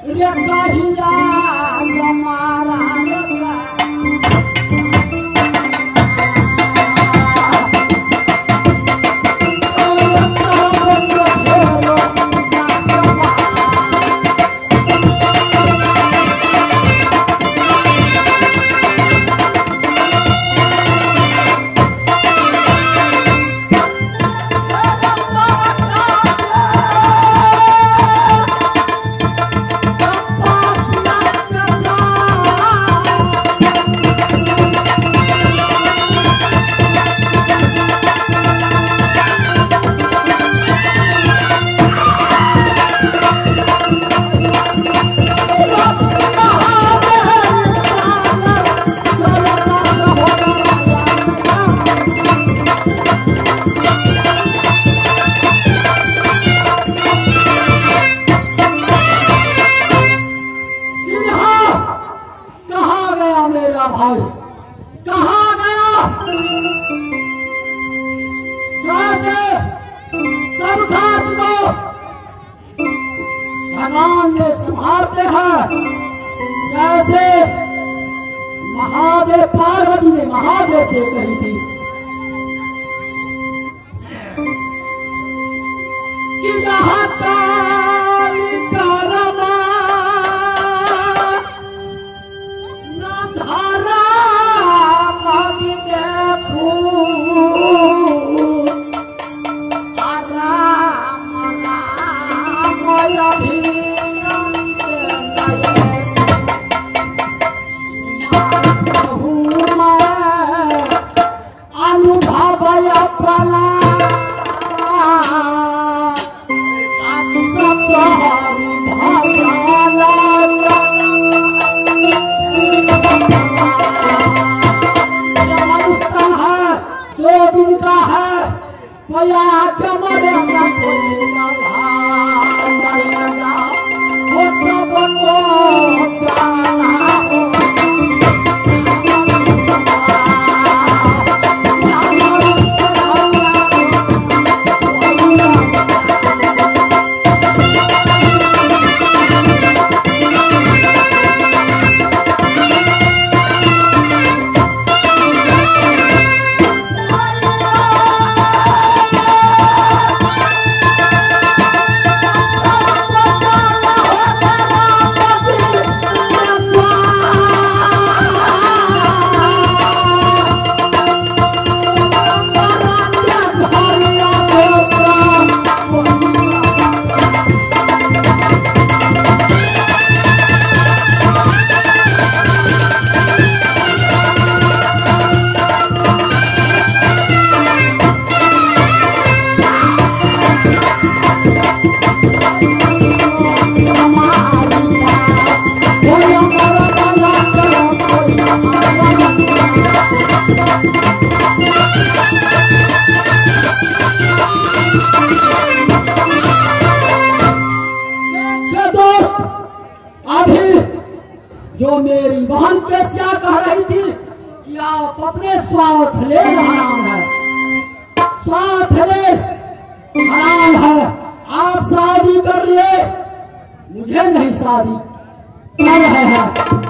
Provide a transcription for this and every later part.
रे कहिया जमारा भाई कहाँ गया? जैसे सब काज को भगवान ने संभालते हैं, जैसे महादेव पार्वती ने महादेव से कही थी कि यहाँ काली करमा जो मेरी बहन कैसिया कह रही थी कि आप अपने स्वार्थ ले हराम है, स्वार्थ ले हराम है। आप शादी कर लिए, मुझे नहीं शादी कर रहे हैं,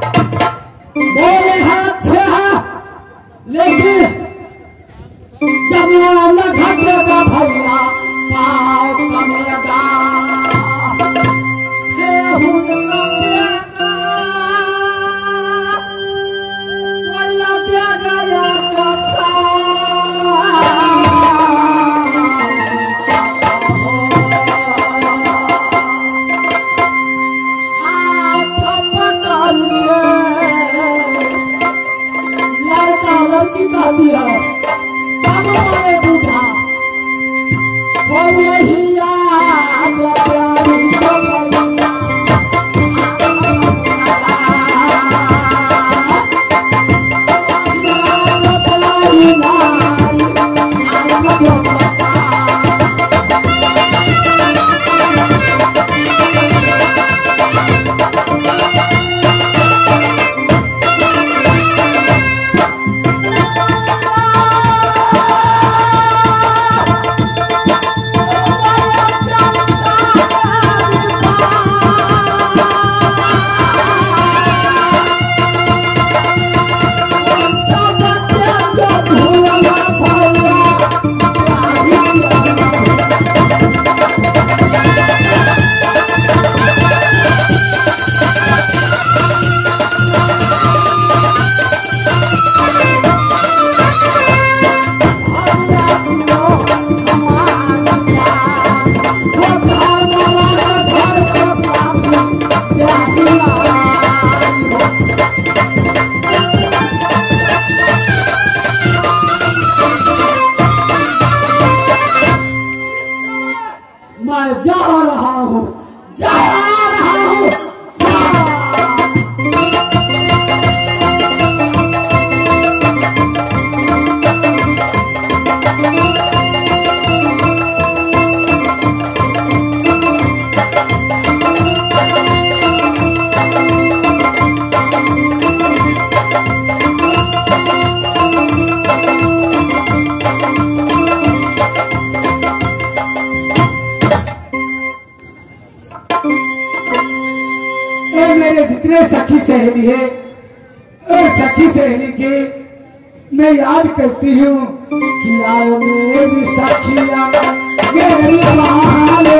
बोले हैं अच्छे हैं, लेकिन जब न घटेगा भैया पाँव कमेगा ये मेरे जितने सखी सहेली है और सखी सहेली के मैं याद करती हूँ कि आओ मेरी सखिया मेरी बहाने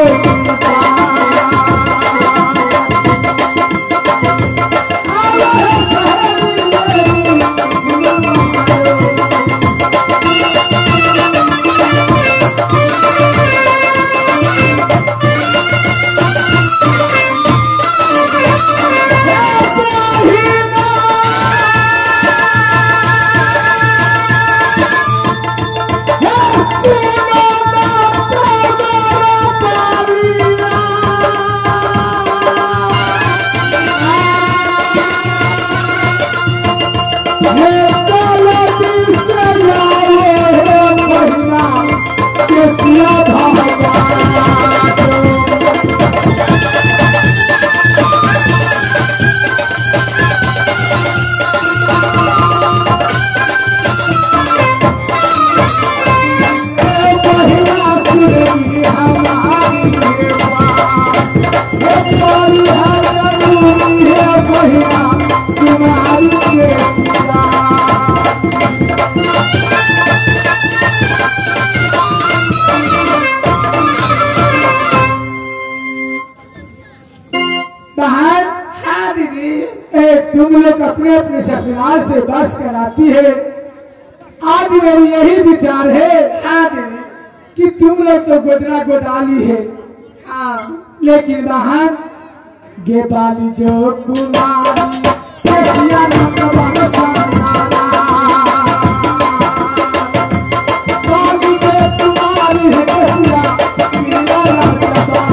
तुम लोग अपने अपने ससुराल से बस कराती है। आज मेरी यही विचार है कि तुम लोग तो गोदना गोदाली है, लेकिन बहन गे बाली जो कुमारी कैसिया नंदवन सानारा बाली जो कुमारी है कैसिया नीला नंदवन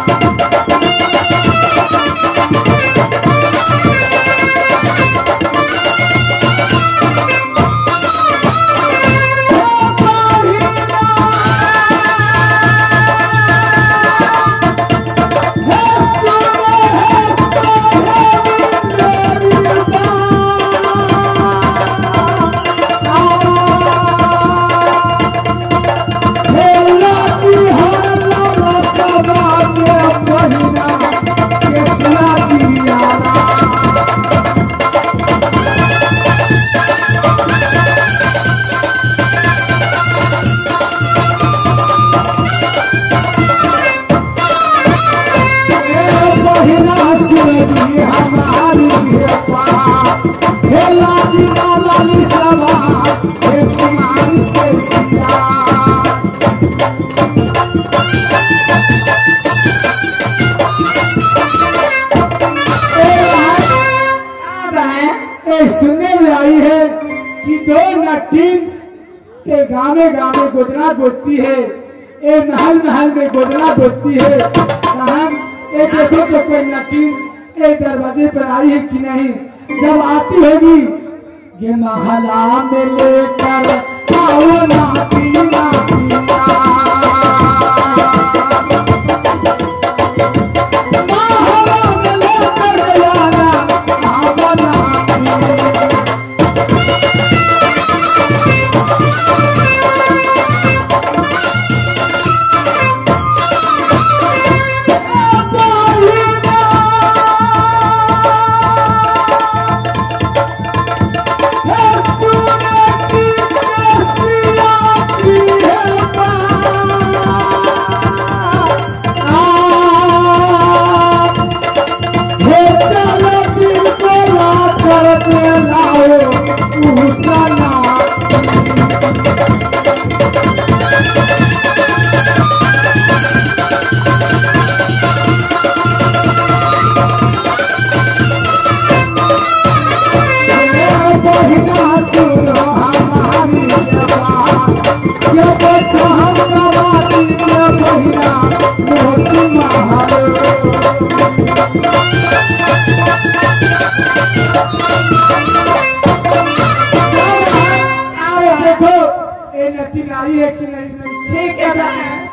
सुनने में आई है कि दो नटीन ये गामे गामे गोदना गोदती है, ये महल महल में गोदना गोदती है। हम ये देखो तो कोई नटीन ये दरवाजे पर आई है कि नहीं। जब आती होगी ये महला में लेकर आओ नाती चिल्लाई है कि नहीं। ठीक है बहन।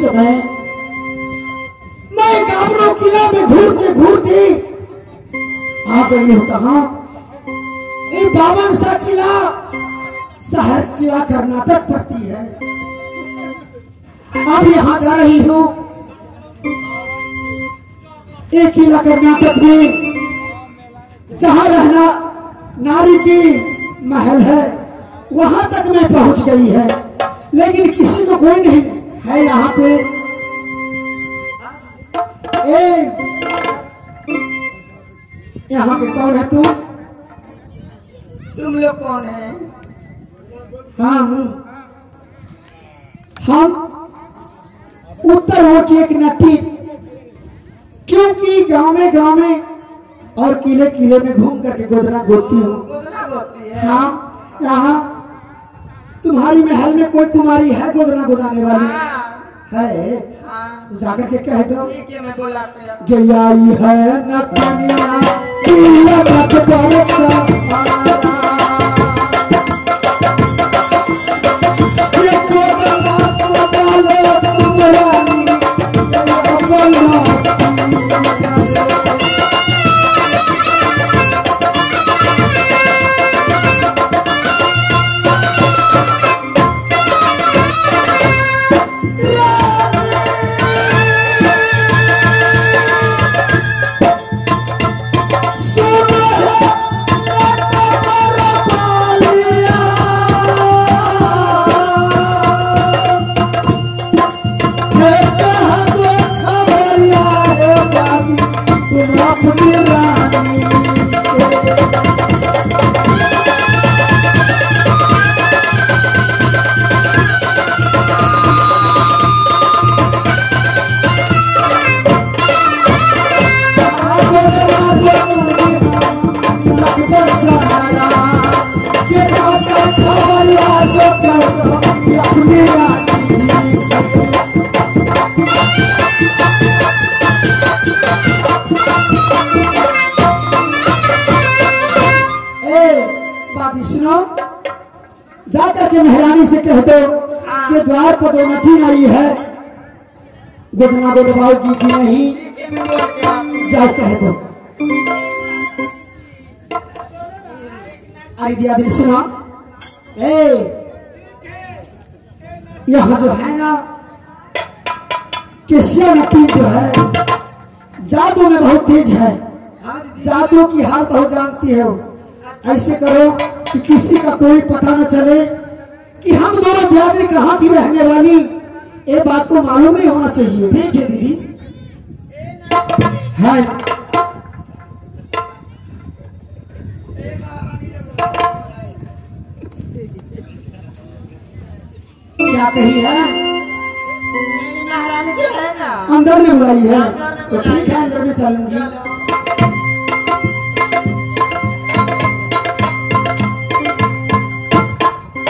समय मैं गाबड़ो किला में घूरते घूरते आ गई हूँ कहा, ये 52 सा किला शहर किला कर्नाटक पड़ती है। अब यहाँ जा रही हूँ, एक किला कर्नाटक में जहाँ रहना नारी की महल है, वहां तक मैं पहुंच गई है, लेकिन किसी को कोई नहीं है यहाँ पे। यहाँ पे कौन है तुम? तुम लोग कौन है? हम उत्तर हो की एक नट्टी, क्योंकि गांव में और किले किले में घूम करके गोदना गोदती हूँ। गोदना गोदती है? हाँ, यहाँ तुम्हारी महल में कोई कुमारी है गोदना गोदाने वाली? है? हाँ। तो जाकर के कह दो, ठीक है, मैं बुलाते हैं। गई है न कन्या तिलक बरसा जाकर के महारानी से कह दो कि द्वार पर दो नठी आई है, गोदना गोदबाओ की नहीं, जाओ कह दो। अरे दिया दिन सुना, यहाँ जो है ना केसिया नटी जो है जादू में बहुत तेज है, जादू की हाल बहुत जानती है। ऐसे करो कि किसी का कोई पता न चले कि हम दोनों ब्यादरी कहाँ की रहने वाली, ये बात को मालूम नहीं होना चाहिए। ठीक है दीदी? है क्या कही है? महारानी जी है ना, अंदर में बुलाई है, तो ठीक है अंदर में चलूंगी।